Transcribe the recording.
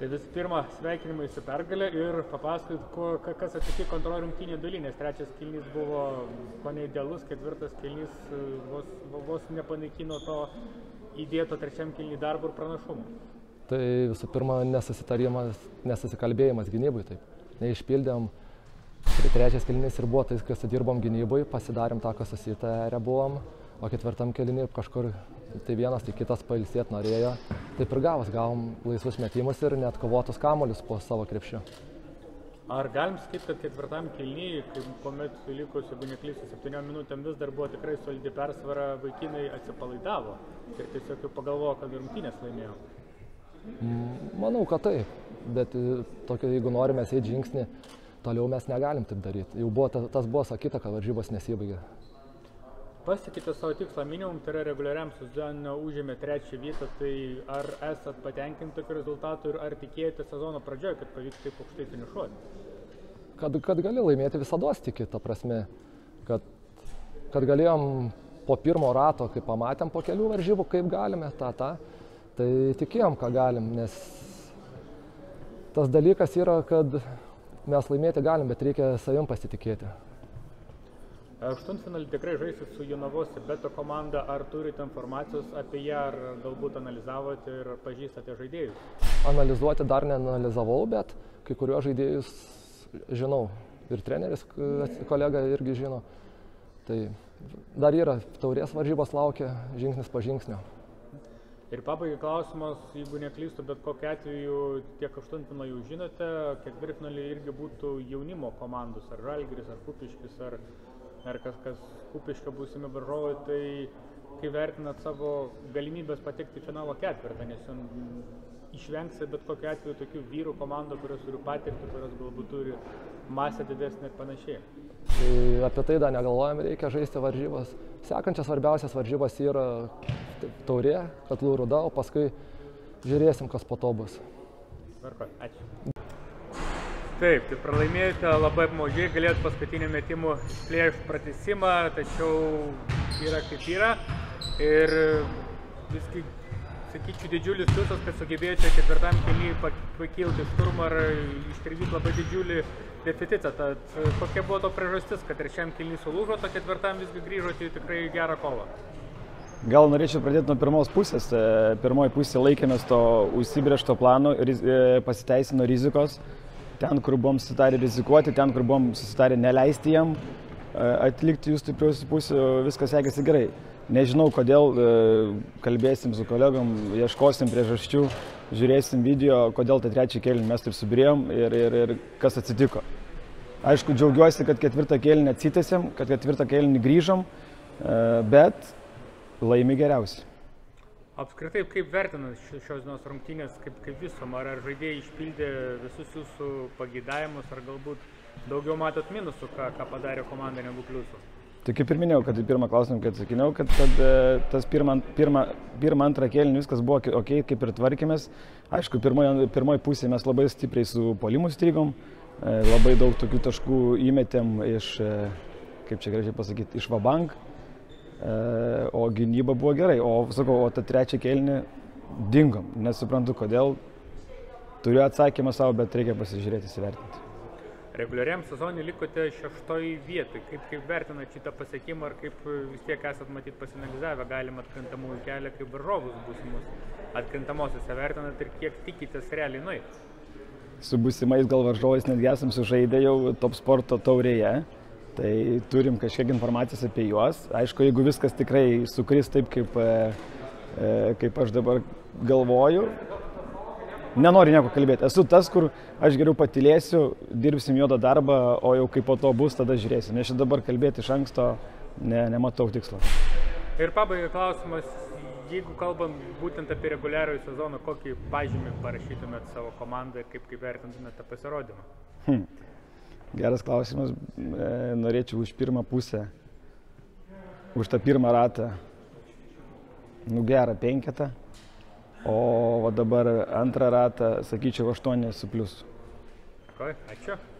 Tai visų pirma, sveikinimai su pergalė ir papasakokit, kas atsitiko antroje rungtynių daly, nes trečias kėlinys buvo kone idealus, ketvirtas kėlinys vos nepanaikino to įdėto trečiam kėlinį darbo ir pranašumo. Tai visų pirma, nesusikalbėjimas gynybui, taip. Neišpildėm, trečias kėlinys ir buvo tai, kas dirbom gynybui, pasidarėm tą, kas susitarę buvom, o ketvirtam kėlinį kažkur tai vienas, tai kitas pailsėt norėjo. Taip ir gavom laisvus metimus ir net kovotus kamuolius po savo krepšiu. Ar galim sakyti, kad ketvirtam kėlinį, kuomet likus, jeigu neklysiu, 7 minutėm vis dar buvo tikrai solidi persvara, vaikinai atsipalaidavo ir tiesiog jau pagalvojo, kad rungtynės laimėjo? Manau, kad taip, bet jeigu norime eiti žingsnį, toliau mes negalim taip daryti. Jau tas buvo sakyta, kad varžybos nesibaigė. Pasiekite savo tikslą minimum, tai yra reguliariam sezone užėmė 3. vietą, tai ar esat patenkinti tokiu rezultatu ir ar tikėjote sezono pradžioje, kad pavyks taip aukštai finišuoti? Kad gali laimėti visados tiki, ta prasme, kad galėjom po pirmo rato, kai pamatėm po kelių varžybų, kaip galime, tai tikėjom, ką galim, nes tas dalykas yra, kad mes laimėti galim, bet reikia savim pasitikėti. Aštuntfinalį tikrai žaisit su Jonavos Beto komanda, ar turite informacijos apie ją, ar galbūt analizavote ir pažįstate žaidėjus? Analizuoti dar neanalizavau, bet kai kuriuos žaidėjus žinau ir treneris kolega irgi žino. Tai dar yra taurės varžybos laukia žingsnis po žingsnio. Ir pabaigai klausimas, jeigu neklystu, bet kokiu atveju tiek aštuntfinalį jau žinote, ketvirtfinalį irgi būtų jaunimo komandos, ar Žalgiris, ar Kupiškis, ar kas Kupiškio būsimi varžovai, tai kai vertinat savo galimybės patekti į finalo ketvirtą, nes išvengsite bet kokiu atveju tokių vyrų komandų, kurios turi patirtį, kurios galbūt turi masę didesnį ir panašiai. Tai apie tai dar negalvojam, reikia žaisti varžybas. Sekančias svarbiausias varžybas yra taurė, Katlų Rūda, o paskui žiūrėsim, kas po to bus. Tvarkoj, ačiū. Taip, tai pralaimėjote labai apmaudžiai, galėjot paskutinių metimų plėšti pratęsimą, tačiau yra kaip yra. Ir viskai, sakyčiau, didžiulis pliusas, kad sugebėjote ketvirtam kėliny pakilti šturmą ir ištirpdyti labai didžiulį deficitą. Tad kokia buvo to priežastis, kad trečiam kėliny sulūžote, o ketvirtam visgi grįžote į tikrai gerą kovą? Gal norėčiau pradėti nuo pirmos pusės. Pirmoji pusė laikėmės to užsibrėžto plano, pasiteisino rizikos. Ten, kur buvom susitarę rizikuoti, ten, kur buvom susitarę neleisti jam atlikti jų stipriausių pusių, viskas sekėsi gerai. Nežinau, kodėl, kalbėsim su kolegom, ieškosim priežasčių, žiūrėsim video, kodėl tą trečią kėlinį mes taip subirėjom ir kas atsitiko. Aišku, džiaugiuosi, kad ketvirtą kėlinį atsitęsėm, kad ketvirtą kėlinį grįžom, bet laimi geriausiai. Apskritai, kaip vertinat šios dienos rungtynės kaip visumą? Ar žaidėjai išpildė visus jūsų pageidavimus, ar galbūt daugiau matot minusų, ką padarė komanda, negu pliusų? Tai kaip ir minėjau, kad į pirmą klausimą, kad sakinau, kad tas pirmą antrą kėlinį viskas buvo ok, kaip ir tvarkėmės. Aišku, pirmoji pusė mes labai stipriai su puolimu strigom, labai daug tokių taškų įmetėm iš, kaip čia gražiai pasakyti, iš vabank. O gynyba buvo gerai, o tą trečią kėlinį dingom. Nesuprantu, kodėl. Turiu atsakymą savo, bet reikia pasižiūrėti, įsivertinti. Reguliariam sezonui likote 6. vietoj. Kaip vertinat šitą pasiekimą, ar kaip vis tiek esat matyt pasinalizavę galimą atkrintamųjų kelią, kaip varžovus būsimus atkrintamosiose vertinat ir kiek tikitės realiai nueit? Su būsimais gal varžovais netgi esam sužaidę jau Top Sporto taurėje. Tai turim kažkiek informacijos apie juos. Aišku, jeigu viskas tikrai sukris taip, kaip aš dabar galvoju, nenoriu nieko kalbėti. Esu tas, kur aš geriau patylėsiu, dirbsim juodą darbą, o jau kaip po to bus, tada žiūrėsim. Nes dabar kalbėti iš anksto nematau tikslo. Ir pabaigai klausimas, jeigu kalbam būtent apie reguliarųjį sezoną, kokį pažymį parašytumėt savo komandai ir kaip vertintumėte pasirodymą? Geras klausimas. Norėčiau už pirmą pusę, už tą pirmą ratą, gerą 5, o dabar antrą ratą, sakyčiau, 8 su pliusu. Ačiū.